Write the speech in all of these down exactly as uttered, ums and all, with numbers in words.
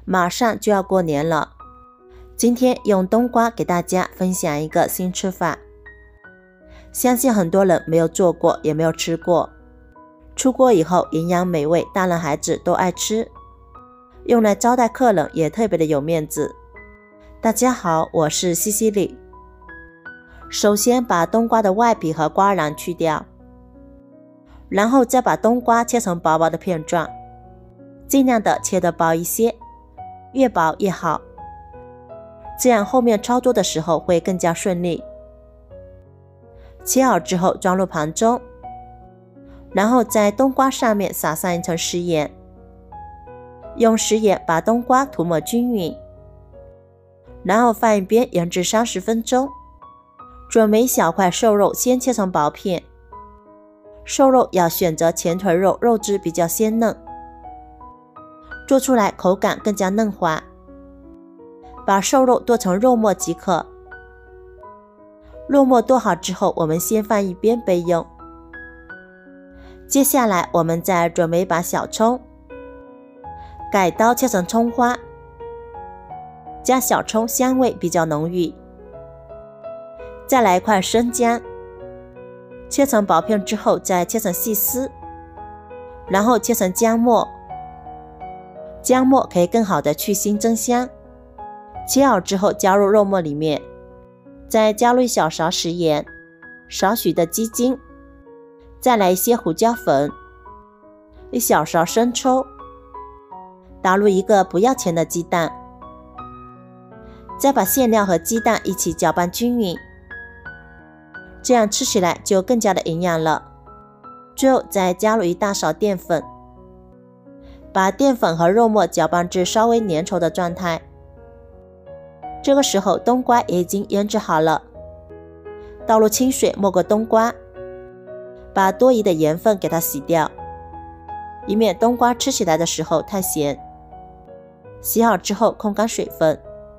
马上就要过年了，今天用冬瓜给大家分享一个新吃法，相信很多人没有做过也没有吃过，出锅以后营养美味，大人孩子都爱吃，用来招待客人也特别的有面子。大家好，我是西西里。首先把冬瓜的外皮和瓜瓤去掉，然后再把冬瓜切成薄薄的片状，尽量的切得薄一些，越薄越好，这样后面操作的时候会更加顺利。切好之后装入盘中，然后在冬瓜上面撒上一层食盐，用食盐把冬瓜涂抹均匀，然后放一边腌制三十分钟。准备一小块瘦肉，先切成薄片，瘦肉要选择前腿肉，肉质比较鲜嫩，做出来口感更加嫩滑。把瘦肉剁成肉末即可。肉末剁好之后，我们先放一边备用。接下来我们再准备一把小葱，改刀切成葱花，加小葱香味比较浓郁。再来一块生姜，切成薄片之后再切成细丝，然后切成姜末，姜末可以更好的去腥增香。切好之后加入肉末里面，再加入一小勺食盐，少许的鸡精，再来一些胡椒粉，一小勺生抽，打入一个不要钱的鸡蛋，再把馅料和鸡蛋一起搅拌均匀，这样吃起来就更加的营养了。最后再加入一大勺淀粉，把淀粉和肉末搅拌至稍微粘稠的状态。这个时候冬瓜也已经腌制好了，倒入清水没过冬瓜，把多余的盐分给它洗掉，以免冬瓜吃起来的时候太咸。洗好之后控干水分。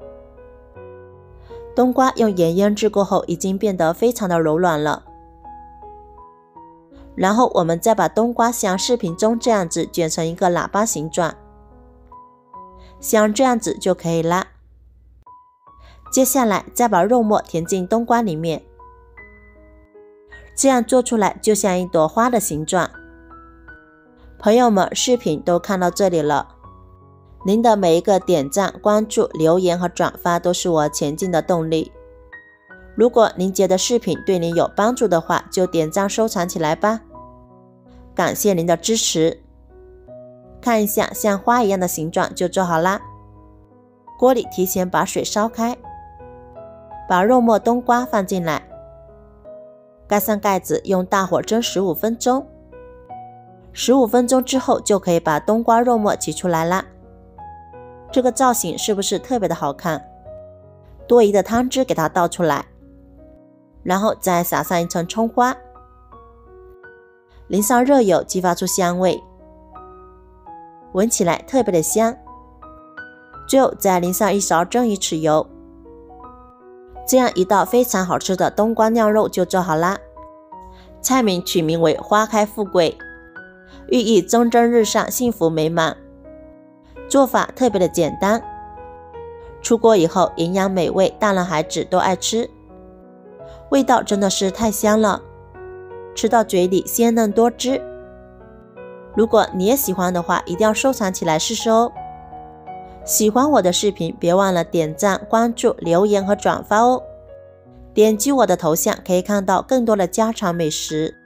冬瓜用盐腌制过后已经变得非常的柔软了，然后我们再把冬瓜像视频中这样子卷成一个喇叭形状，像这样子就可以啦。接下来再把肉末填进冬瓜里面，这样做出来就像一朵花的形状。朋友们，视频都看到这里了，您的每一个点赞、关注、留言和转发都是我前进的动力。如果您觉得视频对您有帮助的话，就点赞收藏起来吧。感谢您的支持。看一下像花一样的形状就做好啦。锅里提前把水烧开，把肉末冬瓜放进来，盖上盖子，用大火蒸十五分钟。十五分钟之后就可以把冬瓜肉末挤出来啦。这个造型是不是特别的好看？多余的汤汁给它倒出来，然后再撒上一层葱花，淋上热油，激发出香味，闻起来特别的香。最后再淋上一勺蒸鱼豉油，这样一道非常好吃的冬瓜酿肉就做好啦。菜名取名为花开富贵，寓意蒸蒸日上，幸福美满。做法特别的简单，出锅以后营养美味，大人孩子都爱吃，味道真的是太香了，吃到嘴里鲜嫩多汁。如果你也喜欢的话，一定要收藏起来试试哦。喜欢我的视频别忘了点赞、关注、留言和转发哦。点击我的头像可以看到更多的家常美食。